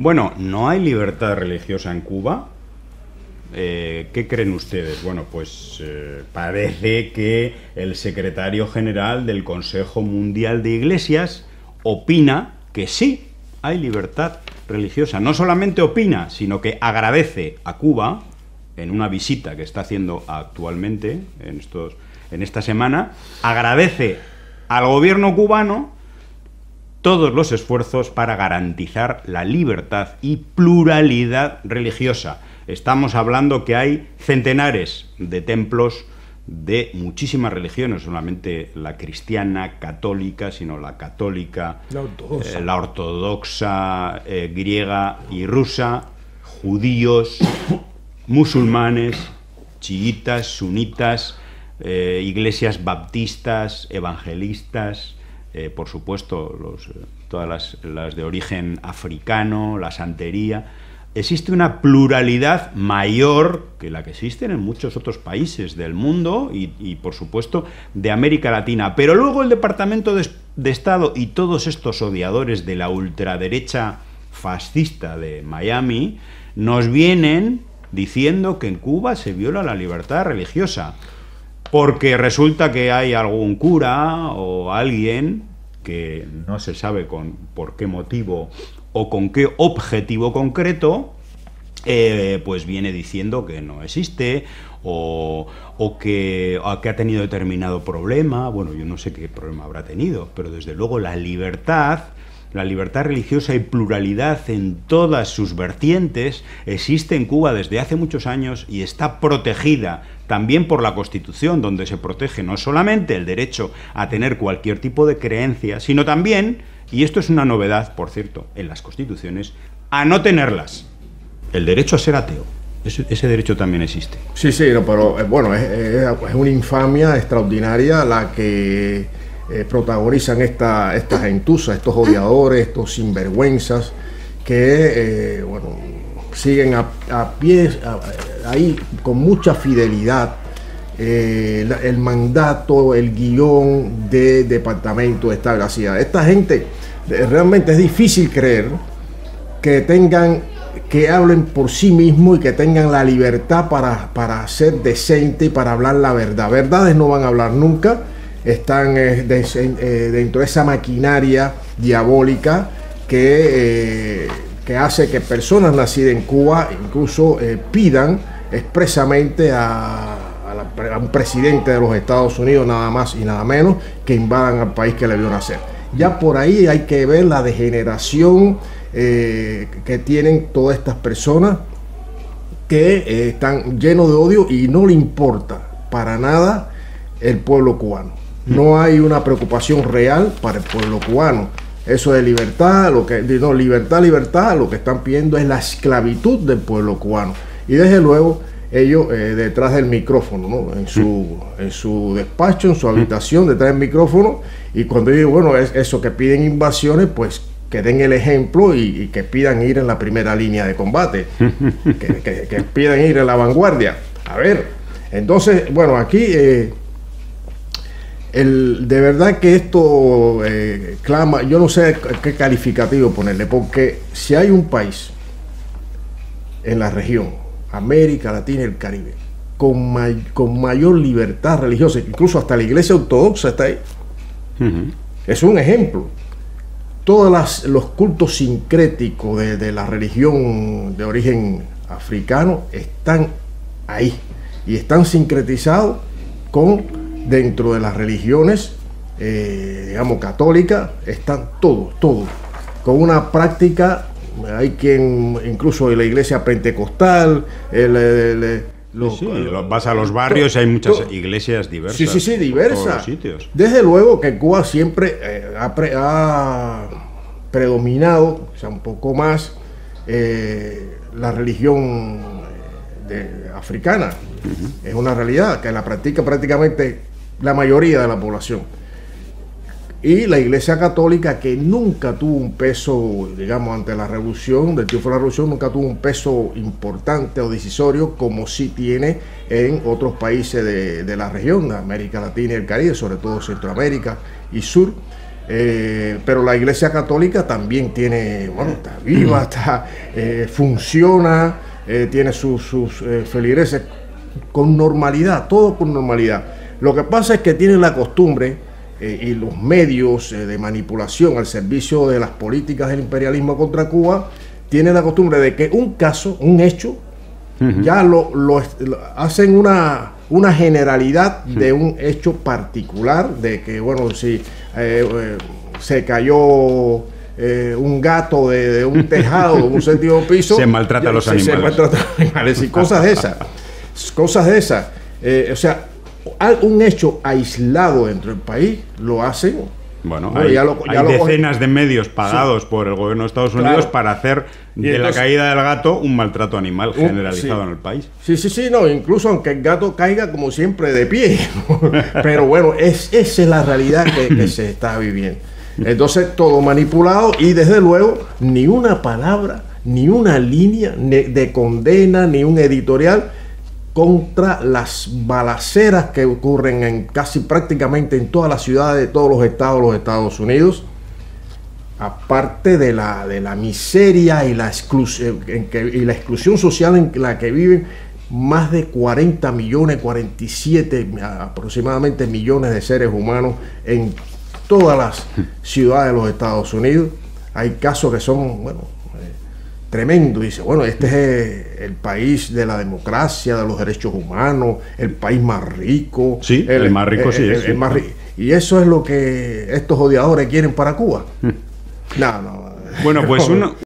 Bueno, no hay libertad religiosa en Cuba. ¿Qué creen ustedes? Bueno, pues parece que el secretario general del Consejo Mundial de Iglesias opina que sí hay libertad religiosa. No solamente opina, sino que agradece a Cuba, en una visita que está haciendo actualmente, en esta semana, agradece al gobierno cubano todos los esfuerzos para garantizar la libertad y pluralidad religiosa. Estamos hablando que hay centenares de templos de muchísimas religiones, no solamente la cristiana, católica, sino la católica, la ortodoxa, griega y rusa, judíos, musulmanes, chiitas, sunitas, iglesias baptistas, evangelistas, por supuesto todas las de origen africano, la santería. Existe una pluralidad mayor que la que existe en muchos otros países del mundo y por supuesto, de América Latina. Pero luego el Departamento de Estado y todos estos odiadores de la ultraderecha fascista de Miami nos vienen diciendo que en Cuba se viola la libertad religiosa, porque resulta que hay algún cura o alguien que no se sabe por qué motivo o con qué objetivo concreto, pues viene diciendo que no existe o que ha tenido determinado problema. Bueno, yo no sé qué problema habrá tenido, pero desde luego la libertad religiosa y pluralidad en todas sus vertientes existe en Cuba desde hace muchos años y está protegida también por la Constitución, donde se protege no solamente el derecho a tener cualquier tipo de creencia, sino también, y esto es una novedad, por cierto, en las constituciones, a no tenerlas. El derecho a ser ateo. Ese derecho también existe. Sí, no, pero bueno, es una infamia extraordinaria la que protagonizan estas gentuzas, estos odiadores, estos sinvergüenzas que, bueno, siguen a pie, ahí con mucha fidelidad el mandato, el guión del Departamento de Estado. Esta gente, realmente es difícil creer que hablen por sí mismos y que tengan la libertad para ser decente y para hablar la verdad. Verdades no van a hablar nunca. Están dentro de esa maquinaria diabólica que hace que personas nacidas en Cuba incluso pidan expresamente a un presidente de los Estados Unidos, nada más y nada menos, que invadan al país que le vio nacer. Ya por ahí hay que ver la degeneración que tienen todas estas personas que están llenos de odio y no le importa para nada el pueblo cubano. No hay una preocupación real para el pueblo cubano. Eso de libertad, libertad, lo que están pidiendo es la esclavitud del pueblo cubano. Y desde luego ellos detrás del micrófono, ¿no? en su despacho, en su habitación, detrás del micrófono, y cuando digo, bueno, es eso que piden invasiones, pues que den el ejemplo y que pidan ir en la primera línea de combate, que pidan ir en la vanguardia. A ver, entonces, bueno, aquí de verdad que esto clama, yo no sé qué calificativo ponerle, porque si hay un país en la región, América Latina y el Caribe, con mayor libertad religiosa, incluso hasta la Iglesia Ortodoxa está ahí, es un ejemplo. Todos los cultos sincréticos de la religión de origen africano están ahí y están sincretizados dentro de las religiones, digamos, católicas, están todos, con una práctica. Hay quien, incluso en la iglesia pentecostal, vas a los barrios y hay muchas iglesias diversas. Sí, diversas. En todos los sitios. Desde luego que Cuba siempre ha predominado, o sea, un poco más, la religión africana. Es una realidad que la practica prácticamente la mayoría de la población. Y la Iglesia Católica, que nunca tuvo un peso, digamos, ante la revolución, del triunfo de la revolución, nunca tuvo un peso importante o decisorio como sí tiene en otros países de la región, de América Latina y el Caribe, sobre todo Centroamérica y Sur. Pero la Iglesia Católica también tiene, bueno, está viva, funciona, tiene sus feligreses con normalidad, todo con normalidad. Lo que pasa es que tienen la costumbre y los medios de manipulación al servicio de las políticas del imperialismo contra Cuba, tienen la costumbre de que un caso, un hecho, ya lo hacen una generalidad de un hecho particular, de que, bueno, si se cayó un gato de un tejado, de un séptimo piso, se maltrata a los animales. Se maltrata a los animales y cosas de esas. Cosas de esas. O sea, un hecho aislado dentro del país lo hacen. Bueno, hay decenas de medios pagados por el gobierno de Estados Unidos para hacer de la caída del gato un maltrato animal generalizado en el país. Sí, no, incluso aunque el gato caiga como siempre de pie. Pero bueno, esa es la realidad que se está viviendo. Entonces, todo manipulado y desde luego ni una palabra, ni una línea de condena, ni un editorial contra las balaceras que ocurren en casi prácticamente en todas las ciudades de todos los estados de los Estados Unidos, aparte de la miseria y la exclusión social en la que viven más de 40 millones, 47 aproximadamente millones de seres humanos en todas las ciudades de los Estados Unidos. Hay casos que son, bueno, tremendo. Dice, bueno, este es el país de la democracia, de los derechos humanos, el país más rico. Sí, el más rico, sí. El más rico. Y eso es lo que estos odiadores quieren para Cuba. No. Bueno, pues uno...